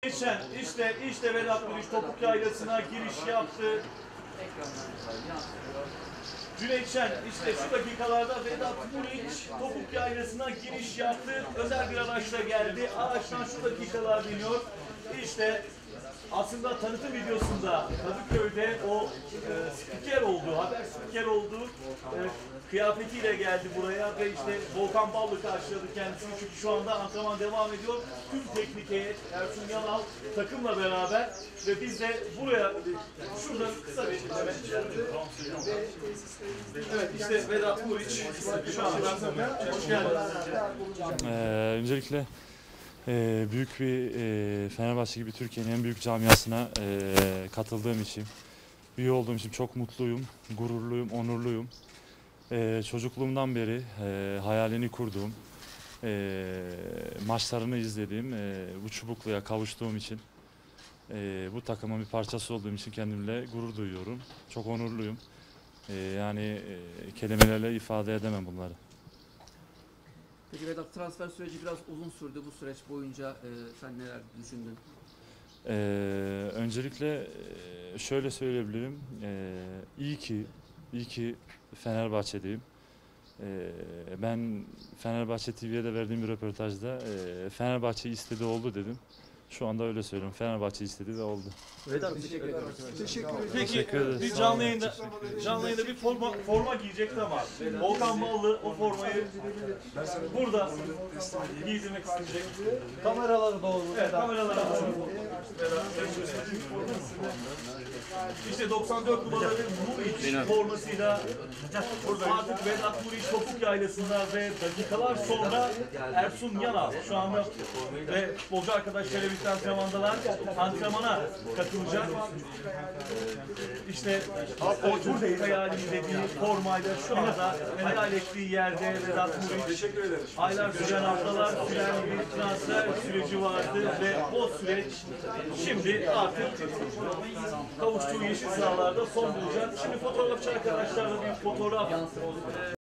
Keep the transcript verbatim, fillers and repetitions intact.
Geçen işte işte Vedat Muriç Topuk Yaylası'na giriş yaptı. Cüneyt Şen işte şu dakikalarda Vedat Muriç Topuk Yaylası'na giriş yaptı. Özel bir araçla geldi. Araçtan şu dakikalar biniyor. İşte aslında tanıtım videosunda Kadıköy'de o e, spiker olduğu, haber spiker olduğu e, kıyafetiyle geldi buraya ve işte Volkan Ballı karşıladı kendisini çünkü şu anda antrenman devam ediyor. Tüm teknik heyet, Ersun Yanal takımla beraber ve biz de buraya şurada kısa bir evet işte Vedat Muriç şu anda hoş geldiniz. Ee, öncelikle e, büyük bir e, Fenerbahçe gibi Türkiye'nin en büyük camiasına e, katıldığım için, üye olduğum için çok mutluyum, gururluyum, onurluyum. E, çocukluğumdan beri e, hayalini kurduğum, e, maçlarını izlediğim, e, bu çubukluya kavuştuğum için, e, bu takımın bir parçası olduğum için kendimle gurur duyuyorum. Çok onurluyum. E, yani e, kelimelerle ifade edemem bunları. Peki Vedat, transfer süreci biraz uzun sürdü. Bu süreç boyunca e, sen neler düşündün? Ee, öncelikle e, şöyle söyleyebilirim. Ee, iyi ki, iyi ki Fenerbahçe'deyim. Ee, ben Fenerbahçe T V'ye de verdiğim bir röportajda e, Fenerbahçe istedi oldu dedim. Şu anda öyle söylüyorum. Fenerbahçe istedi ve oldu. Vedat, teşekkür ederim. Teşekkür ederim. Peki Teşekkür ederiz. bir canlı yayında canlı yayında bir forma forma giyecekti ama Volkan Ballı o formayı burada giydirmek isteyecek. Kameralara doğru. Evet, kameralara doğru. İşte doksan dört numaralı Muriç formasıyla artık Vedat Muriç Topuk Yaylası'nda ve dakikalar sonra Ersun Yanal şu anda ve futbolcu arkadaşlarıyla birlikte antrenmandalar. Antrenmana katılacak. İşte o çocuk hayalini dediği formayla şu anda hayal ettiği yerde Vedat Muriç aylar süren, haftalar süren bir transfer süreci vardı ve o süreç şimdi artık kavuştuğu yeşil sahalarda son bulacak. Şimdi fotoğrafçı arkadaşlarla bir fotoğraf